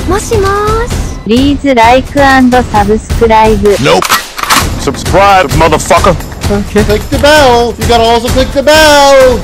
もしもーし。 Please like and subscribe. Nope. Subscribe, motherfucker. Okay. Click the bell. You gotta also click the bell.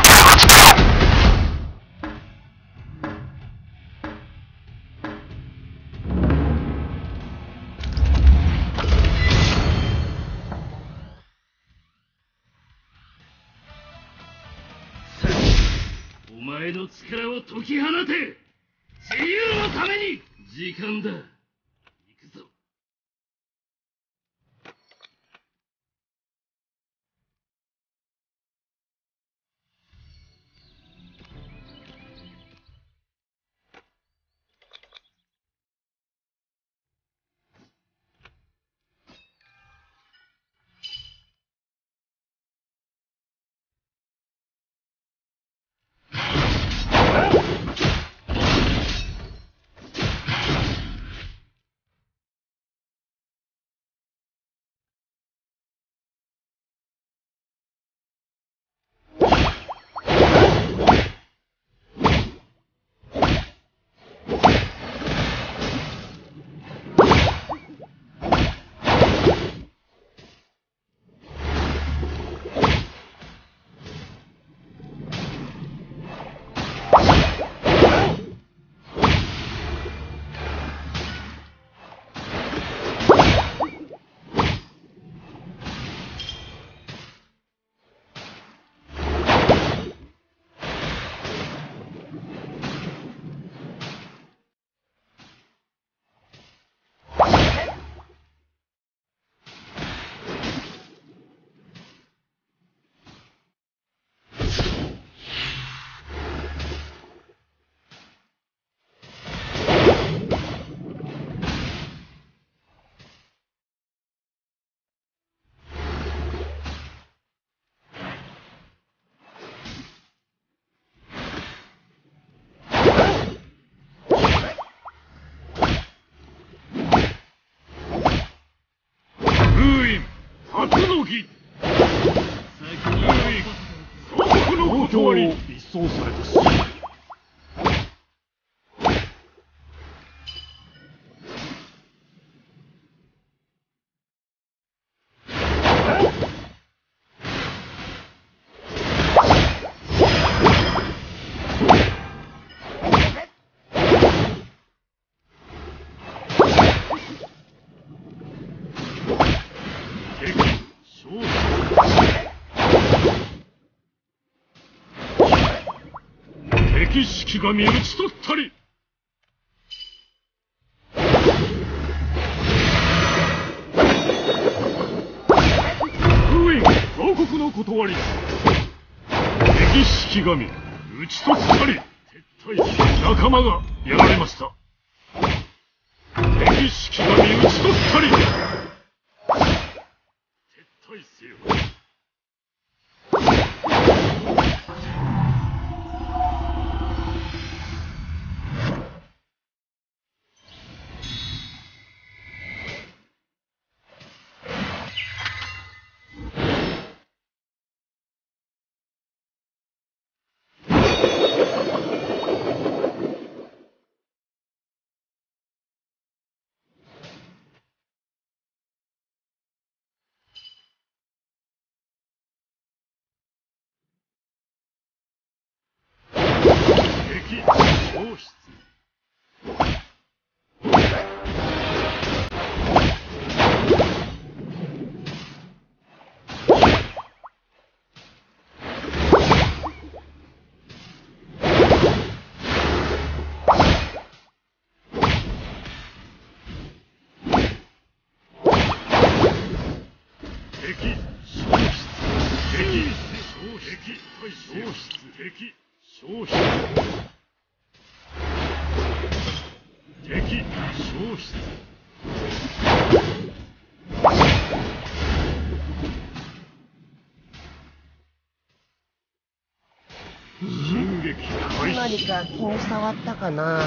何か気に障ったかな。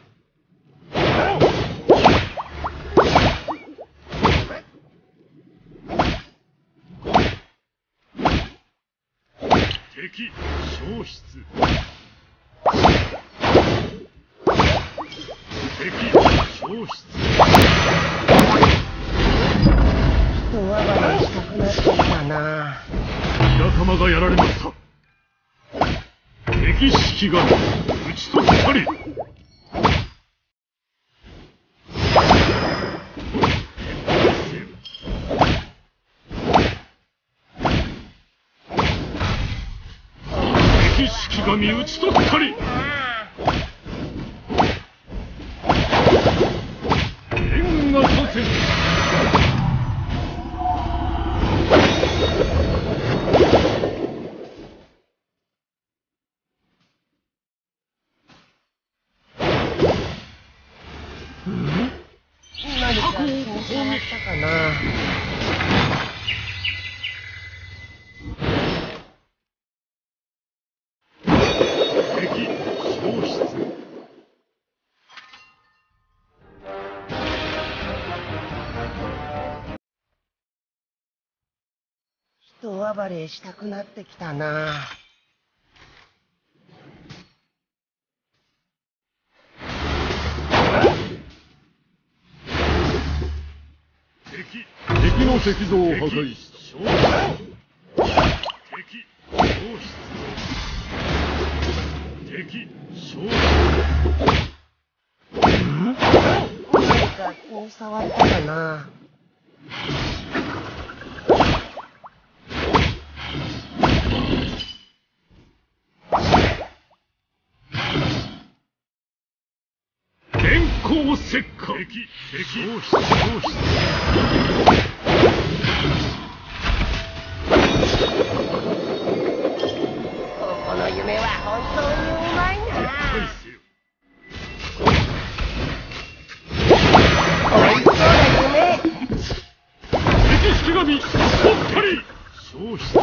敵消失。敵消失。 人暴れしたくなってきたな。 仲間がやられました。敵式神討ち取ったり。敵式神討ち取ったり。援軍が参戦。 何か変わったかな。 敵消失。 人暴れしたくなってきたな。 敵の石像を破壊した。敵消失。敵消失。 何かこう触ったかな。 電光石火。敵消失消失。 この夢は本当にうまいな。おいしそうな夢。 敵式神取ったり。消失。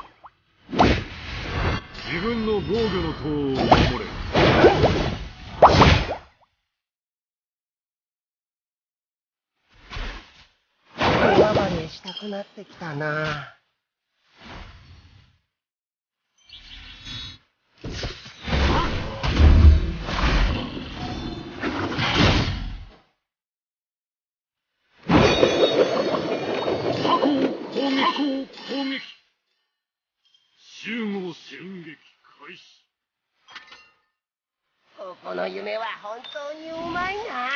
自分の防御の塔を守れ。 人暴れしたくなってきたな。 攻撃。集合戦撃開始。 この夢は本当にうまいな。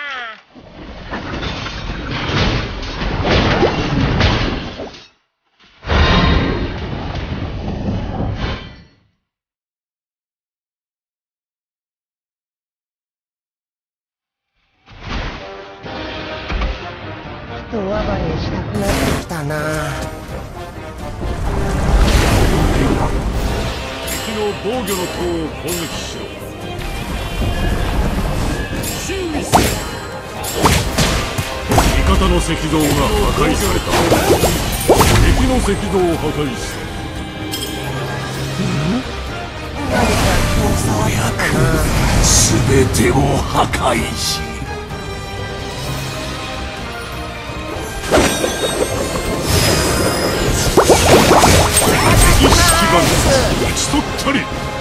人暴れしたくなってきたな。 敵の防御の塔を攻撃しろ。注意せよ。味方の石像が破壊された。敵の石像を破壊した。 何かこう触ったかな。 全てを破壊し敵式神討ち取ったり。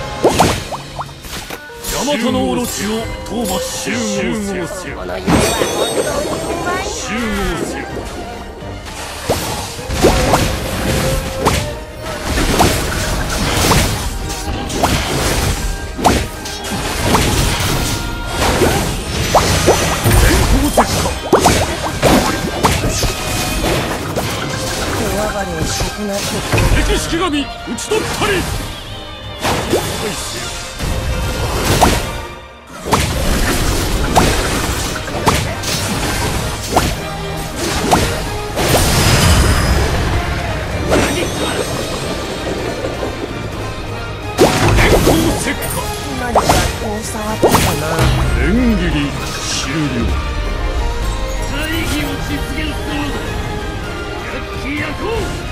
大和のオロチを討伐。集合せよ。 この夢は本当にうまいな。 集合せよ。電光石火。 人暴れしたくなってきた。 敵式神討ち取ったり。 何かこう触ったかな。 演技終了。 大義を実現するのだ。やってやこう。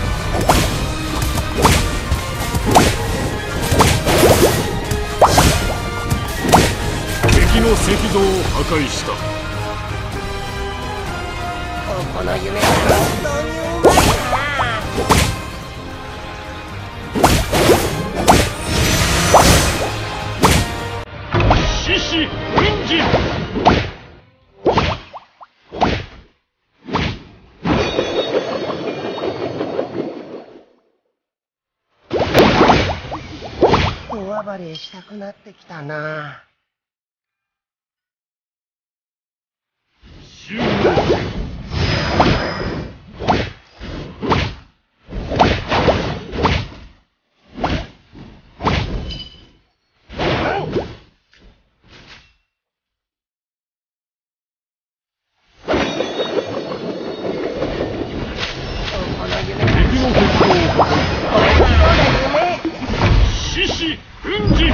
敵の石像を破壊した。 この夢は本当にうまいな。 獅子奮陣。 暴れしたくなってきたな。 集合せよ。獅子奮起。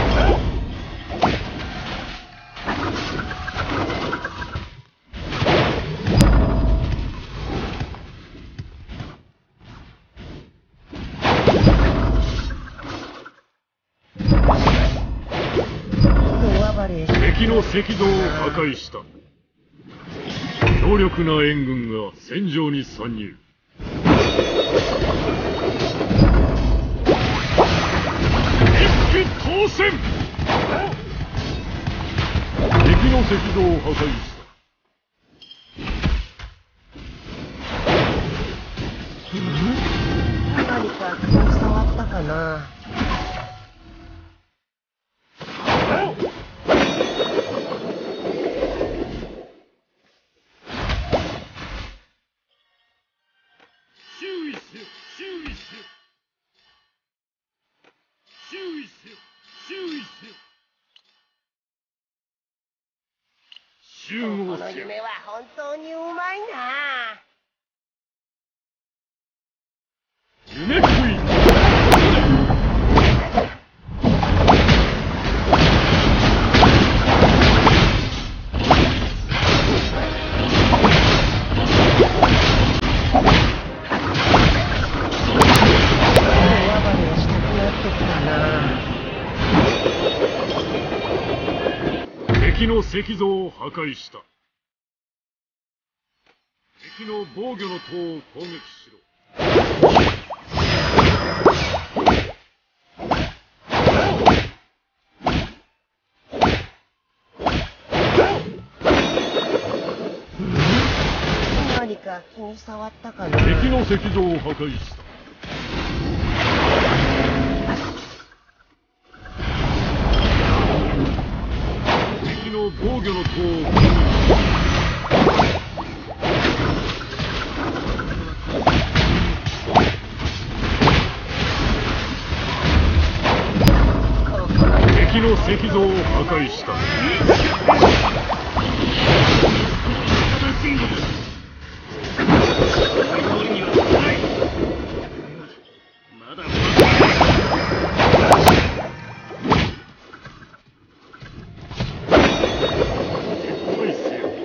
敵の石像を破壊した。強力な援軍が戦場に参入。一騎当選。敵の石像を破壊した。 何か気を触ったかな。 注意せよ、注意せよ。注意せよ、注意せよ。集こ合せよ。 の夢は本当にうまいな。 夢食い。敵の石像を破壊した。敵の防御の塔を攻撃しろ。 何か気に障ったかな。 敵の石像を破壊した。敵の防御の塔を攻撃した。敵の石像を破壊した。まだ撤退せよ。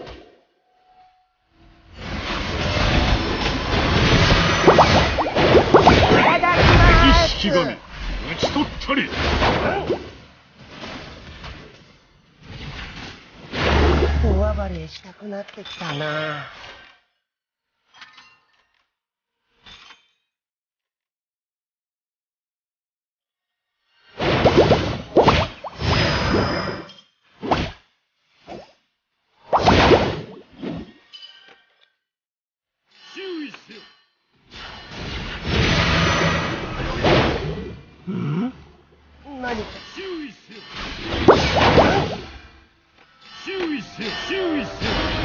敵式神討ち取ったり。 大暴れしたくなってきたな。 注意せよ。 何か注意せよ。注意せよ、注意せよ。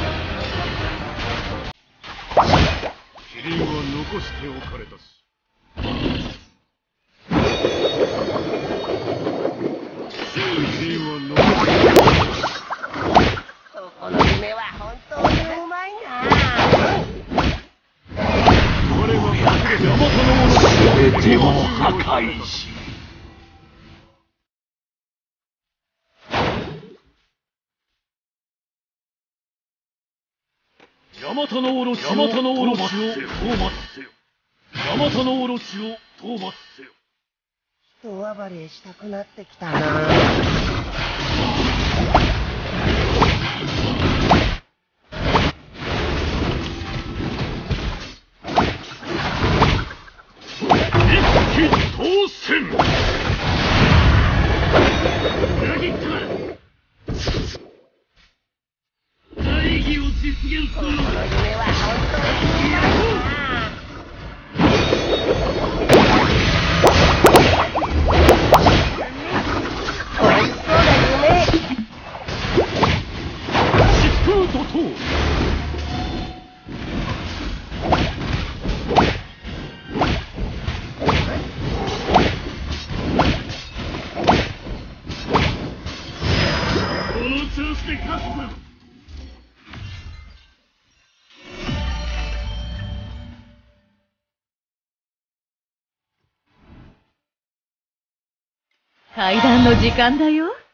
キリンは残しておかれたし。キリンは残しておかれたし。 この夢は本当にうまいな。 我は隠れてヤマトの者全てを破壊しヤマタノオロチを討伐せよ。ヤマタノオロチを討伐せよ。 大暴れしたくなってきたな。 一騎当選。 裏切ったな。大義を実現すこのるのだ。 夢は本当にうまいな。 ととこの調子で勝つぞ。 階段の時間だよ。